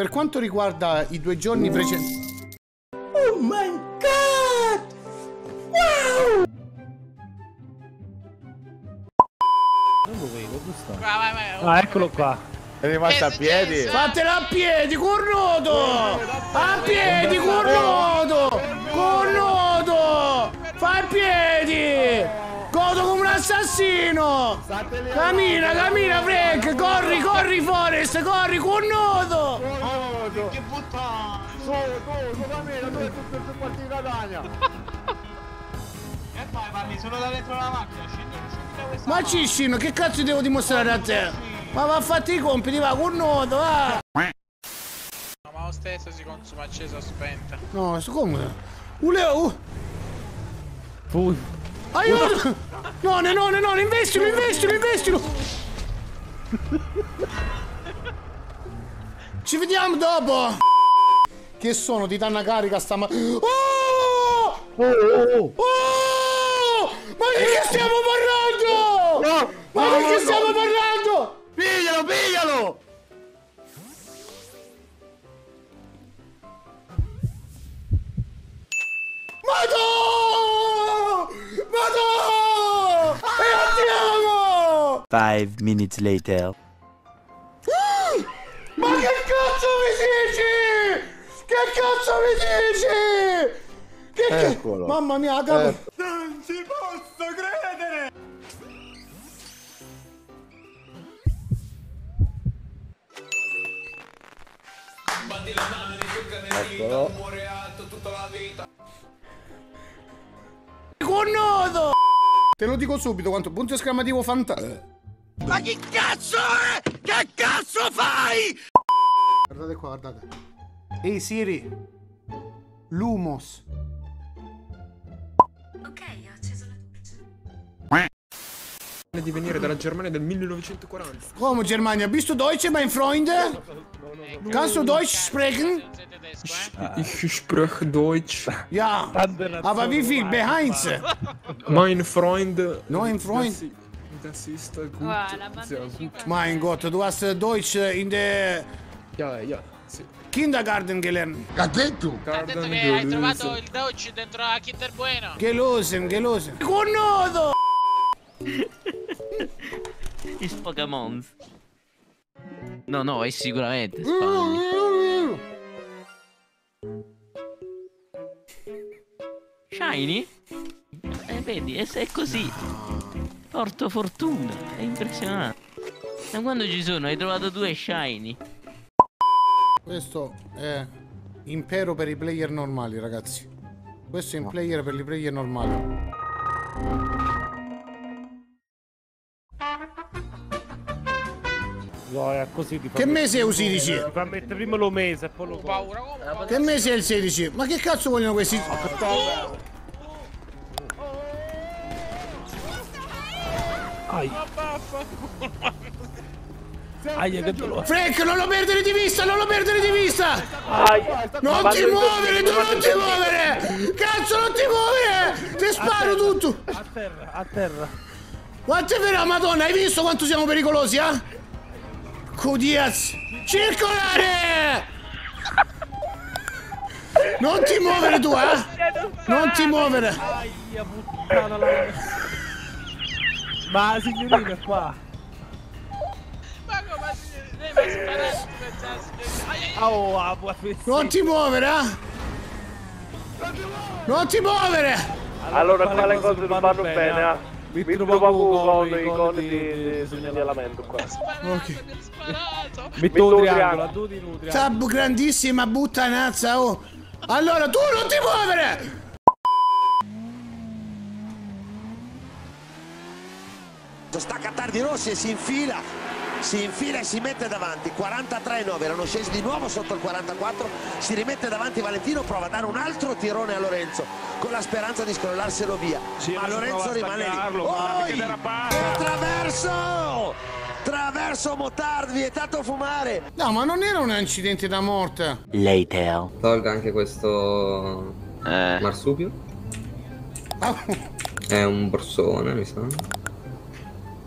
Per quanto riguarda i 2 giorni precedenti... Oh my god! Wow! Non lo vedo, dove sta? Vai. Ah, eccolo qua. È rimasto a piedi. Fatela a piedi, cornuto! A piedi, cornuto! Cornuto! Fai a piedi! Godo come un assassino! Cammina, cammina, Frank! Corri, corri, Forest! Corri, cornuto! Che puttana! Su, cammina, tu e tutto il supporto di Catania! E poi parli solo da dentro la macchina, scendi da questa Ma Ciscino, che cazzo devo dimostrare a te? Ma va a fatti i compiti, va, cornuto, va! No, ma lo stesso si consuma acceso o spenta. No, come? Uleo! Aiuto! No, investilo! Ci vediamo dopo! Che sono di danna carica stamattina? Oh! Ma di che stiamo parlando? No! Ma di che stiamo parlando? Piglialo! Madò! E andiamo! 5 minutes later. Ma che cazzo mi dici? Che cazzo mi dici? Eccolo. Mamma mia, capo. Non ci posso credere! Eccolo. Cornuto! Te lo dico subito quanto punto esclamativo fantastico. Ma chi cazzo è? Che cazzo fai? Guardate qua, guardate. Ehi Siri. Lumos. Ok, ho acceso la luce. Di venire dalla Germania del 1940. Come Germania? Bist du Deutsche, mein Freund? Kannst du Deutsch sprechen? Ich spreche Deutsch. Ja. Aber wie viel? Behinds? Mein Freund. Neun Freund? Das ist gut. Sehr gut. Mein Gott, du hast Deutsch in der Ja, sì. Kindergarten gelernt. Che ha detto? Ha detto che hai trovato il Dodge dentro la Kinder Bueno. Gelosen. Cornuto! Gli Pokémon. No, è sicuramente Spagna. Shiny? Vedi, è così. Porto fortuna, è impressionante. Da quando ci sono? Hai trovato 2 Shiny. Questo è impero per i player normali, ragazzi. Questo è un player per i player normali. No, è così. Che mese è il 16? Fa mettere prima lo mese e poi lo... Paura come? Che mese è il 16? Ma che cazzo vogliono questi? Aia, che dolore. Frank, non lo perdere di vista! Non ti muovere, tu non ti muovere! Cazzo, non ti muovere! Ti sparo tutto! A terra. Quanto è vero, Madonna, hai visto quanto siamo pericolosi, eh? Codiaz! Circolare! Non ti muovere tu, eh? Non ti muovere! Aia, puttana la... Ma signorino è qua. Ma come devi sparare tu pensassi? Oh, Non ti muovere, eh? Non ti muovere! Allora qua le cose non vanno bene, eh. Mi trovo con i coni di segnalamento qua. Ok. Metto un triangolo, tu di un triangolo. Sta grandissima buttanazza, oh! Allora, tu non ti muovere! Stacca Tardi Rossi e si infila e si mette davanti. 43-9, erano scesi di nuovo sotto il 44, si rimette davanti Valentino, prova a dare un altro tirone a Lorenzo con la speranza di scrollarselo via, sì, ma Lorenzo rimane lì. Traverso Motard, vietato fumare. No, ma non era un incidente da morte. Later. Tolga anche questo marsupio. È un borsone, mi sa.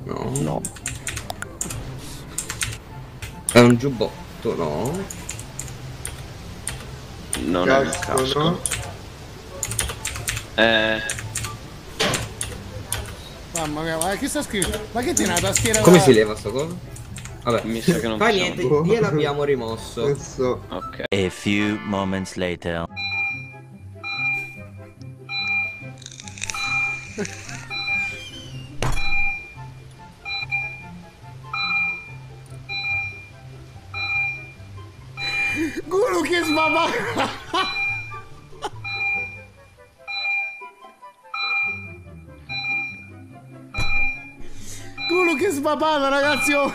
No. È un giubbotto, no. Non è il casco. Mamma mia, ma che sta scritto? Ma che tiene la tastiera? Come si leva sto coso? Vabbè, Mi sa che non fa possiamo. niente, gliel'abbiamo rimosso. Ok. A few moments later. Culo che sbaba! Culo che sbabata, ragazzi! Oh.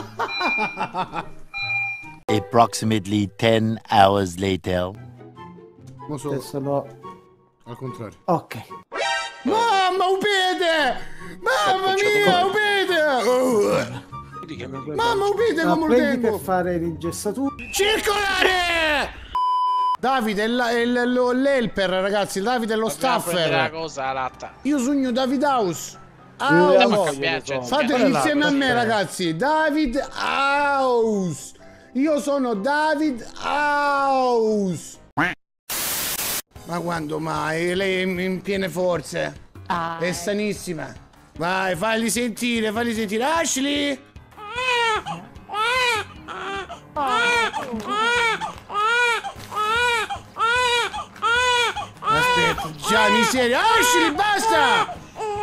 Approximately 10 hours later. Mo so. Adesso no. Al contrario. Ok. Mamma, un piede! Mamma mia, un piede! Mamma, un piede come lo tengo! Per fare l'ingessatura. Circolare! Davide è l'helper, ragazzi. Davide è lo staffer. La cosa, latta. Io sogno David House. Fatelo insieme a me, ragazzi. David House. Io sono David House. Ma quando mai? Lei è in piene forze. È sanissima. Vai, falli sentire, Ashley. Aspetta, già miseria. Ashley, basta!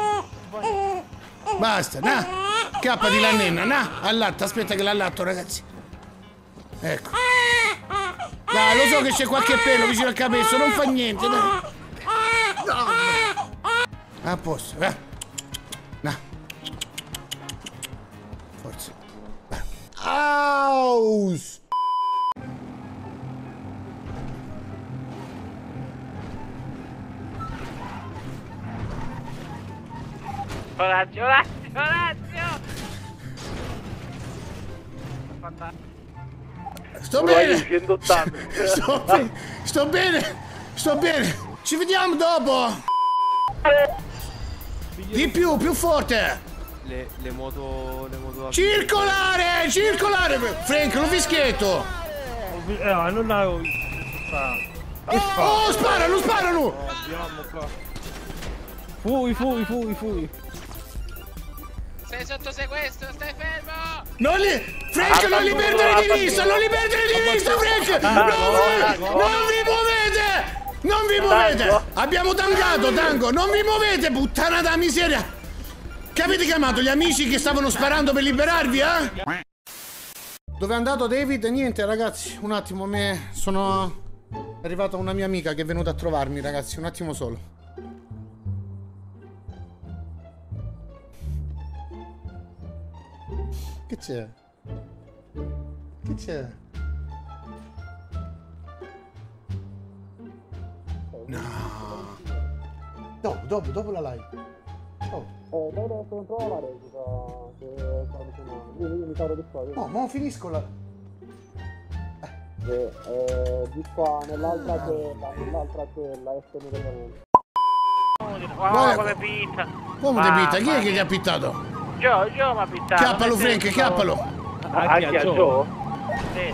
Basta, na. Cappati la nenna, na. Allatto, aspetta che l'allatto, ragazzi. Ecco. Dai, lo so che c'è qualche pelo vicino al capezzolo, non fa niente, dai. A posto, va. Na. Forza. Aus! Orazio! Sto bene! Sto bene! Ci vediamo dopo! Di più forte! Le moto... Circolare! Frank, lo fischietto! Non l'avevo visto. Oh, sparano! Andiamo qua. Fui. Sei sotto sequestro, stai fermo! Frank, non li perdere di vista, Frank! Non vi muovete! Abbiamo tango! Non vi muovete, puttana da miseria! Che avete chiamato gli amici che stavano sparando per liberarvi, eh? Dove è andato David? Niente, ragazzi, un attimo, sono arrivata una mia amica che è venuta a trovarmi, ragazzi, un attimo solo. Che c'è? No. Dopo la live. No, ma finisco la... Di qua, nell'altra cella, Come pizza. Come te pitta? Chi è che ti ha pittato? Joe mi ha pittato. Chiappalo, Frank, chiappalo. Anche a Joe? Sì.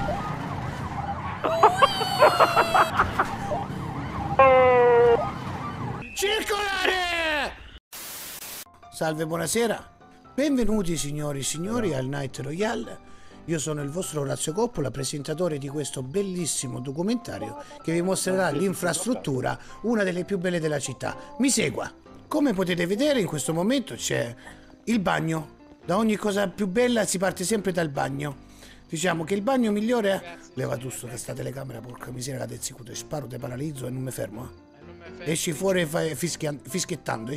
Circolare! Salve, buonasera. Benvenuti signori e signori al Night Royale. Io sono il vostro Orazio Coppola, presentatore di questo bellissimo documentario che vi mostrerà l'infrastruttura, una delle più belle della città. Mi segua. Come potete vedere in questo momento c'è il bagno. Da ogni cosa più bella si parte sempre dal bagno. Diciamo che il bagno migliore è... Leva tu sta telecamera, porca miseria, la tezicuto, sparo, te paralizzo e non mi fermo. Esci fuori fischiettando,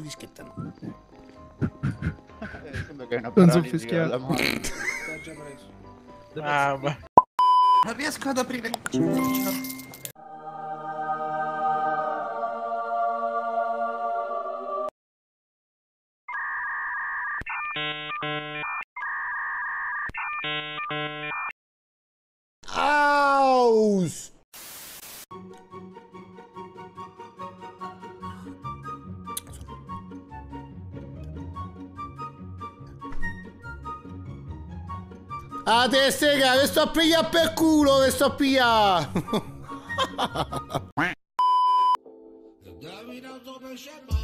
Sembra che è una Non so paralisi fischiare. alla mano. Non riesco ad aprire. Aus! A te stega, che sto a pigliare per culo, che sto a pigliare! Dammi un altro pesce